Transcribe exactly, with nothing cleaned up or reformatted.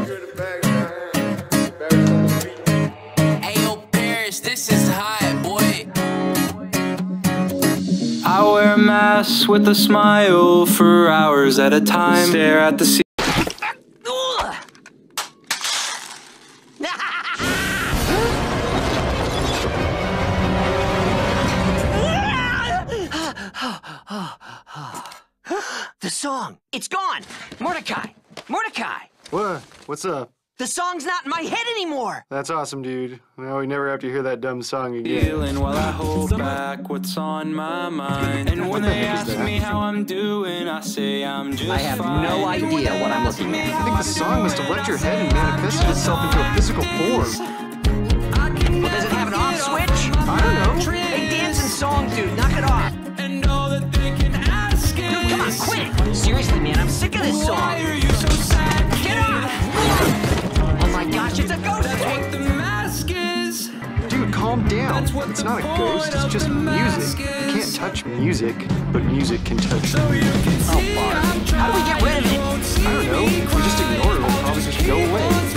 Ayo, Paris, this is hot, boy. I wear a mask with a smile for hours at a time. Stare at the sea. The song, it's gone. Mordecai, Mordecai. What? What's up? The song's not in my head anymore. That's awesome, dude. Now we never have to hear that dumb song again. Feeling while I hold back what's on my mind. And when they ask me how I'm doing, I say I'm just I have fine. no idea what I'm looking at. I think the song must have left your head and manifested itself into a physical form. Well, does it have an off switch? I don't know. Hey, dancing song, dude, knock it off. And all that they can ask is, No, come on, quit it. Seriously, man, I'm sick of this song. why are you so sad? Get off! Oh my gosh, it's a ghost! That's what the mask is. Dude, calm down. That's what It's the not a point ghost, it's of just the music. mask You is. can't touch music, but music can touch So you. you can see Bart. I'm How do we get rid of it? trying, you won't see I don't know. me If we just ignore it, it'll probably just go away.